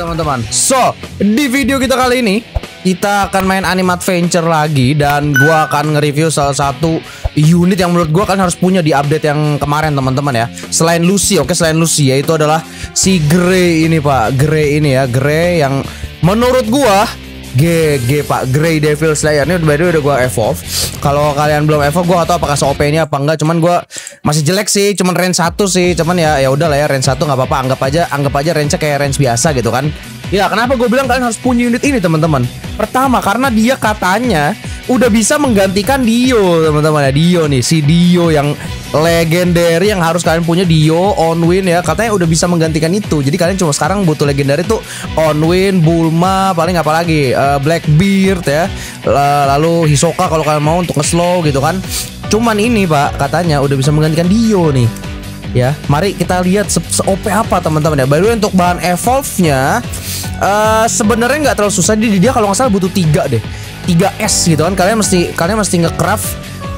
teman-teman. So, di video kita kali ini kita akan main Anime Adventure lagi. Dan gua akan nge-review salah satu unit yang menurut gua kan harus punya di update yang kemarin teman-teman ya. Selain Lucy, oke, selain Lucy, yaitu adalah si Grey ini pak. Grey ini ya, Grey yang menurut gua GG pak, Grey Devil Slayer. Ini by the way udah gua evolve. Kalau kalian belum evolve, gua gak tahu apakah se-OP ini apa enggak. Cuman gua masih jelek sih, cuman range 1 sih. Cuman ya udah lah ya, range 1 nggak apa-apa. Anggap aja range-nya kayak range biasa gitu kan. Ya, kenapa gue bilang kalian harus punya unit ini teman-teman? Pertama, karena dia katanya udah bisa menggantikan Dio teman-teman ya. Dio nih, si Dio yang legendary yang harus kalian punya, Dio, Onwin ya. Katanya udah bisa menggantikan itu. Jadi kalian cuma sekarang butuh legendary tuh Onwin, Bulma, paling apa lagi, Blackbeard ya. Lalu Hisoka kalau kalian mau untuk nge-slow gitu kan. Cuman ini pak, katanya udah bisa menggantikan Dio nih. Ya, mari kita lihat se-OP apa teman-teman ya. By the way, untuk bahan evolve-nya sebenarnya nggak terlalu susah. Dia kalau nggak salah butuh 3 deh, 3S gitu kan. Kalian mesti nge-craft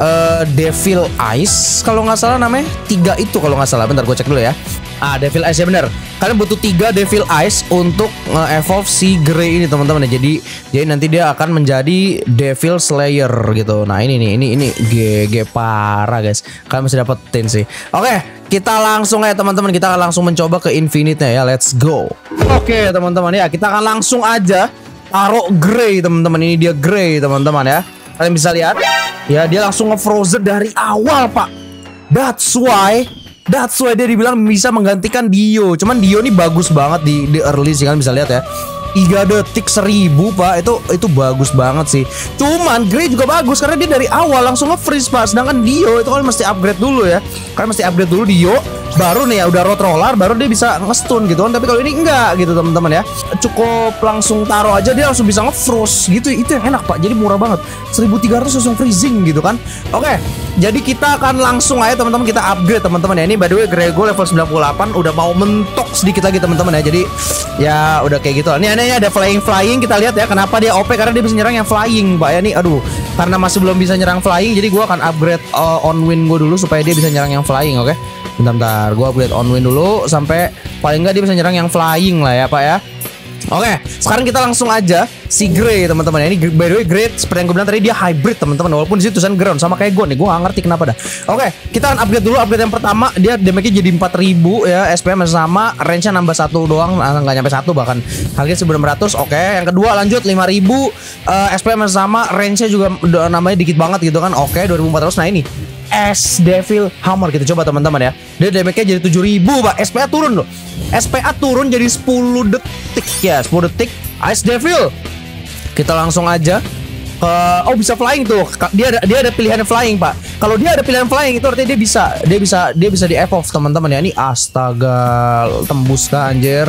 Devil Eyes kalau nggak salah namanya. 3 itu kalau nggak salah. Bentar gue cek dulu ya. Devil Eyes ya bener. Kalian butuh 3 Devil Eyes untuk nge-evolve si Grey ini teman-teman ya. Jadi nanti dia akan menjadi Devil Slayer gitu. Nah ini GG parah guys. Kalian mesti dapetin sih. Oke, kita langsung ya teman-teman. Kita akan langsung mencoba ke Infinite-nya ya. Let's go. Oke teman-teman ya, kita akan langsung aja taruh Grey teman-teman. Ini dia Grey teman-teman ya. Kalian bisa lihat ya, dia langsung nge-frozen dari awal pak. That's why dia dibilang bisa menggantikan Dio. Cuman Dio ini bagus banget di early sih, kalian bisa lihat ya. 3 detik 1000 pak, itu bagus banget sih. Cuman Grey juga bagus karena dia dari awal langsung nge-freeze pak. Sedangkan Dio itu kan mesti upgrade dulu ya. Kalian mesti upgrade dulu Dio, baru nih ya udah road roller, baru dia bisa nge-stun gitu kan. Tapi kalau ini enggak gitu teman-teman ya. Cukup langsung taruh aja dia langsung bisa nge-froze gitu. Itu yang enak pak. Jadi murah banget. 1300 langsung freezing gitu kan. Oke, jadi kita akan langsung aja teman-teman, kita upgrade teman-teman ya. Ini by the way Grey gue level 98 udah mau mentok sedikit lagi teman-teman ya. Jadi ya udah kayak gitu. Ini ada flying, kita lihat ya kenapa dia OP, karena dia bisa nyerang yang flying pak ya. Nih aduh, karena masih belum bisa nyerang flying, jadi gue akan upgrade Onwin gue dulu supaya dia bisa nyerang yang flying. Oke, bentar gue upgrade Onwin dulu sampai paling nggak dia bisa nyerang yang flying lah ya pak ya. Oke, sekarang kita langsung aja si Grey teman-teman ya. Ini by the way Grey seperti yang gue bilang tadi, dia hybrid teman-teman. Walaupun di situ tulisan ground sama kayak gue nih, gue gak ngerti kenapa dah. Oke, kita akan upgrade dulu. Upgrade yang pertama, dia damage-nya jadi 4000 ya. SPM sama, range-nya nambah 1 doang, nggak nyampe 1 bahkan. Harganya 1600. Oke, yang kedua lanjut 5000, SPM sama, range-nya juga namanya dikit banget gitu kan. Oke, 2400. Nah ini S Devil Hammer, kita coba teman-teman ya. Dia damage-nya jadi 7000 pak. SPA turun loh. SPA turun jadi 10 detik ya, 10 detik. Ice Devil. Kita langsung aja ke bisa flying tuh. Dia ada pilihan flying pak. Kalau dia ada pilihan flying itu artinya dia bisa di evolve teman-teman ya. Ini astaga, tembus kah anjir?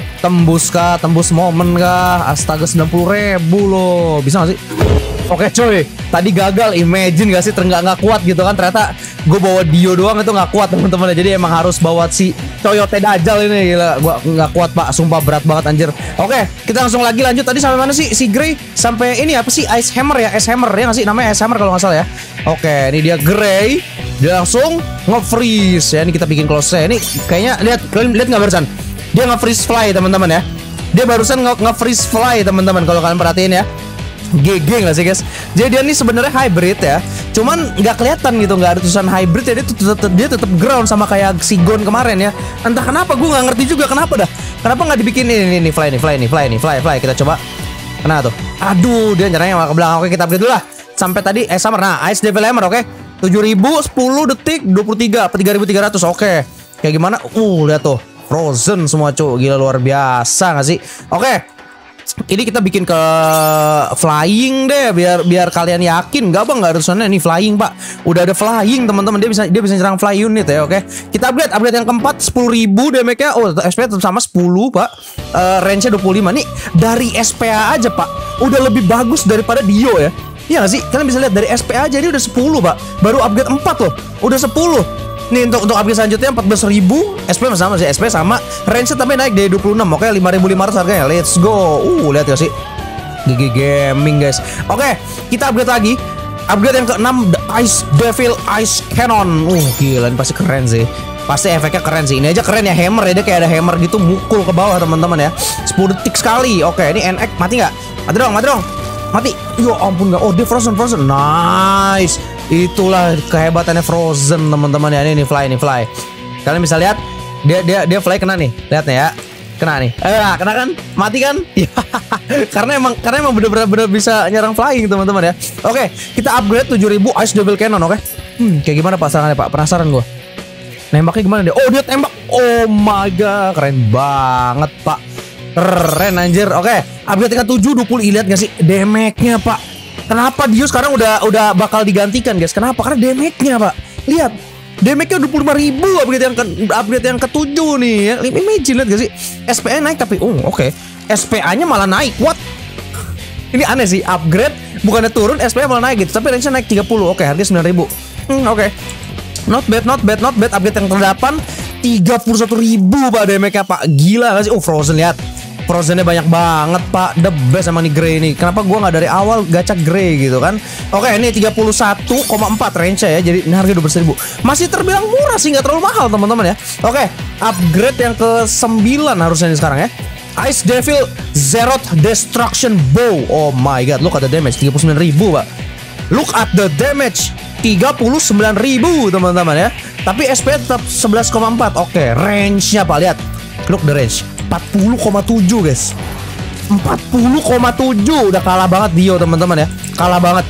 Tembus momen kah? Astaga, 90.000 loh. Bisa gak sih? Oke coy, tadi gagal. Imagine gak sih, nggak kuat gitu kan. Ternyata gue bawa Dio doang itu nggak kuat teman-teman. Jadi emang harus bawa si Coyote Dajjal ini, gila. Gue nggak kuat pak, sumpah berat banget anjir. Oke, kita langsung lanjut. Tadi sampai mana sih si Grey? Sampai ini apa sih, Ice Hammer ya? Ice Hammer ya nggak sih, namanya Ice Hammer kalau nggak salah ya. Oke, ini dia Grey. Dia langsung nge-freeze ya. Ini kita bikin close nya. Ini kayaknya kalian lihat nggak barusan? Dia nge-freeze fly teman-teman ya. Dia barusan nge-freeze fly teman-teman kalau kalian perhatiin ya. GG nggak sih guys? Jadi dia ini sebenarnya hybrid ya, cuman nggak kelihatan gitu, nggak ada tulisan hybrid ya. Dia tetap ground sama kayak si Gon kemarin ya. Entah kenapa, gue nggak ngerti juga kenapa dah. Kenapa nggak dibikin ini fly. Kita coba. Kena tuh. Aduh, dia nyerangnya ke belakang. Oke, kita upgrade dulu lah. Sampai tadi Summer. Nah, Ice Devil Hammer oke. 7000, 10 detik, 23, 3300. Oke. Kayak gimana? Lihat tuh. Frozen semua cuy. Gila luar biasa nggak sih? Oke. Ini kita bikin ke flying deh, biar kalian yakin. Nggak bang, nggak ada tulisannya ini flying pak. Udah ada flying teman-teman, dia bisa nyerang fly unit ya. Oke, kita upgrade yang keempat, 10.000 damage-nya. SPA tetap sama 10 pak. Range-nya 25 nih. Dari SPA aja pak, udah lebih bagus daripada Dio ya. Iya nggak sih? Kalian bisa lihat dari SPA aja ini udah 10 pak. Baru upgrade 4 loh, udah 10. Nih untuk upgrade selanjutnya 14.000, SP sama sih, SP sama, range tapi naik dari 26. Oke, 5.500 harganya. Let's go. Lihat ya sih. GG Gaming guys. Oke, kita upgrade lagi. Upgrade yang ke-6, The Ice Devil Ice Cannon. Gila, ini pasti keren sih. pasti efeknya keren sih. Ini aja keren ya, hammer ya, dia kayak ada hammer gitu mukul ke bawah teman-teman ya. 10 detik sekali. Oke, ini NX mati nggak? Mati dong, mati dong. Mati. Yo ampun nggak. Oh dia frozen. Nice. Itulah kehebatannya Frozen teman-teman ya. Ini fly. Kalian bisa lihat dia fly kena nih. Lihat nih ya. Kena nih. Kena kan? Mati kan? karena emang bener-bener bisa nyerang flying teman-teman ya. Oke, kita upgrade 7000 Ice Double Cannon, oke. Kayak gimana pasangannya Pak? Penasaran gua. Nembaknya gimana dia? Oh, dia tembak. Oh my god, keren banget, Pak. Keren anjir. Oke, upgrade tingkat 7 20. Lihat gak sih damage-nya, Pak? Kenapa Dio sekarang udah bakal digantikan, guys? Kenapa? Karena damage-nya, Pak. Lihat. Damage-nya 25.000 upgrade yang ke-7 nih ya. Imagine, lihat gak sih? SPA naik tapi oke. SPA-nya malah naik. What? Ini aneh sih, upgrade bukannya turun, SPA malah naik gitu. Tapi range-nya naik 30. Oke, harga 9.000. Oke. Not bad. Upgrade yang ter-8 31.000 Pak damage-nya, Pak. Gila gak sih? Frozen, lihat. Frozennya banyak banget, Pak. The best sama nih Grey nih. Kenapa gua nggak dari awal gacha Grey gitu kan? Oke, ini 31,4 range ya. Jadi ini harga 12.000. Masih terbilang murah sih, nggak terlalu mahal teman-teman ya. Oke, upgrade yang ke-9 harusnya ini sekarang ya. Ice Devil Zeroth Destruction Bow. Oh my god, look at the damage 39.000, Pak. Look at the damage 39.000 teman-teman ya. Tapi SP tetap 11,4. Oke, range-nya Pak, lihat. Look the range 40,7 guys. 40,7 udah kalah banget Dio teman-teman ya. Kalah banget.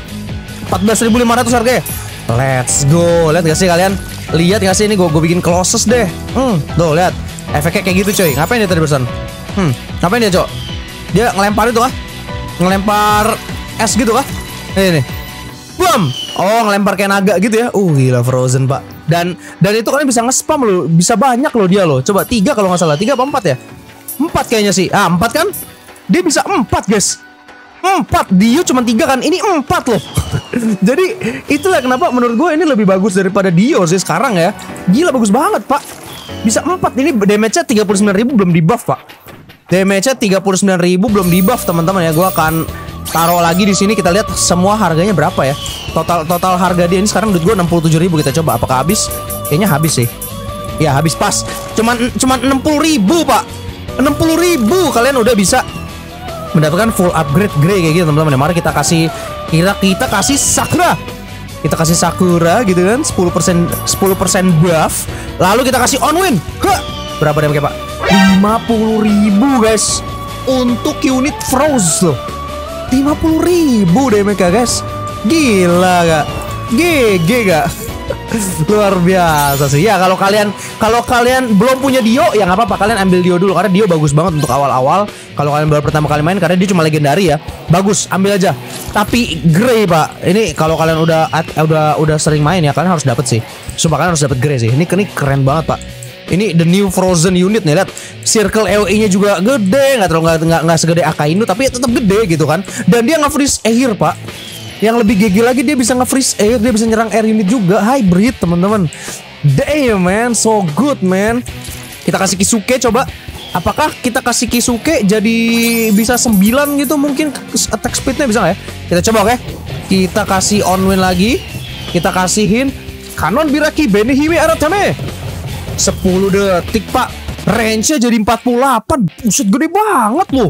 14.500 harganya. Let's go. Lihat gak sih kalian? Lihat gak sih ini gue bikin closest deh. Tuh lihat. Efeknya kayak gitu coy. Ngapain dia tadi barusan? Ngapain dia, Cok? Dia ngelempar itu kah? Ngelempar es gitu kah? Ini. Boom. Oh, ngelempar kayak naga gitu ya. Gila Frozen, Pak. Dan itu kalian bisa nge-spam loh. Bisa banyak loh dia loh. Coba 3 kalau nggak salah. 3 apa 4 ya? 4 kayaknya sih. 4 kan? Dia bisa 4 guys. 4. Dio cuma 3 kan? Ini 4 loh. Jadi itulah kenapa menurut gue ini lebih bagus daripada Dio sih sekarang ya. Gila bagus banget, Pak. Bisa 4. Ini damage-nya 39.000 belum di buff, Pak. Damage-nya 39.000 belum di buff teman-teman ya. Gue akan taruh lagi di sini, kita lihat semua harganya berapa ya. Total harga dia ini sekarang duit gue 67.000. Kita coba apakah habis? Kayaknya habis sih. Ya habis pas. Cuman 60.000, Pak. 60.000 kalian udah bisa mendapatkan full upgrade Grey kayak gitu teman-teman. Mari kita kasih kasih Sakura. Kita kasih Sakura gitu kan, 10% buff. Lalu kita kasih Onwin. Berapa damage Pak? 50.000 guys. Untuk unit Froze loh. 50.000 damage guys. Gila gak? GG gak? Luar biasa sih. Ya kalau kalian belum punya Dio ya nggak apa-apa, kalian ambil Dio dulu karena Dio bagus banget untuk awal-awal. Kalau kalian baru pertama kali main karena dia cuma legendary ya. Bagus, ambil aja. Tapi Grey, Pak. Ini kalau kalian udah sering main ya kalian harus dapet sih. Sumpah kalian harus dapet Grey sih. Ini keren banget, Pak. Ini the new Frozen unit nih, lihat. Circle AOE-nya juga gede, nggak segede Akainu tapi tetap gede gitu kan. Dan dia nge-freeze air, Pak. Yang lebih GG lagi dia bisa nge-freeze air, dia bisa nyerang air unit juga, hybrid teman-teman. Damn man, so good man. Kita kasih Kisuke coba. Apakah kita kasih Kisuke jadi bisa 9 gitu mungkin attack speednya bisa nggak ya? Kita coba oke. Kita kasih Onwin lagi. Kita kasihin Kanon Biraki Benihime Aratame. 10 detik Pak. Range-nya jadi 48. Buset gede banget loh.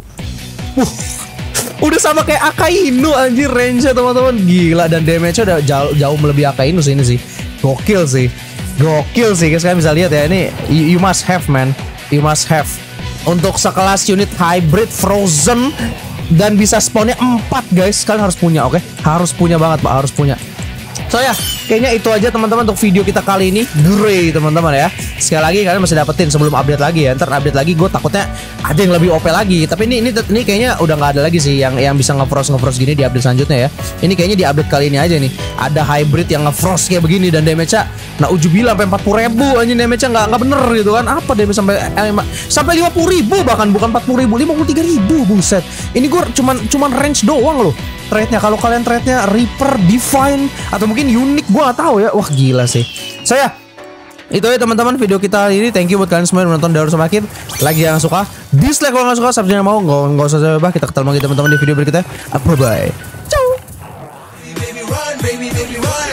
Udah sama kayak Akainu anjir range-nya teman-teman. Gila dan damage-nya udah jauh melebihi Akainu sih ini sih. Gokil sih. Guys, kalian bisa lihat ya ini you must have man. You must have. Untuk sekelas unit hybrid Frozen dan bisa spawnnya 4 guys. Kalian harus punya, oke? Harus punya banget, Pak, harus punya. So ya, kayaknya itu aja teman-teman untuk video kita kali ini. Grey teman-teman ya. Sekali lagi kalian masih dapetin sebelum update lagi ya. Ntar update lagi gue takutnya ada yang lebih OP lagi. Tapi ini kayaknya udah nggak ada lagi sih yang bisa nge-frost gini di update selanjutnya ya. Ini kayaknya di update kali ini aja nih. Ada hybrid yang nge-frost kayak begini dan damage-nya ujubilah sampai 40.000 anjing, damage-nya nggak bener gitu kan. Apa damage sampai 50.000 bahkan bukan 40.000, 53.000 buset. Ini gue cuman range doang loh. Trade-nya kalau kalian trade-nya Reaper, Divine atau mungkin unik gue gak tahu ya. Wah gila sih. Saya itu ya teman-teman video kita ini. Thank you buat kalian semua yang menonton dari semakin. Lagi yang suka dislike kalau nggak suka, subscribe mau nggak usah coba. Kita ketemu lagi teman-teman di video berikutnya. Bye bye. Ciao.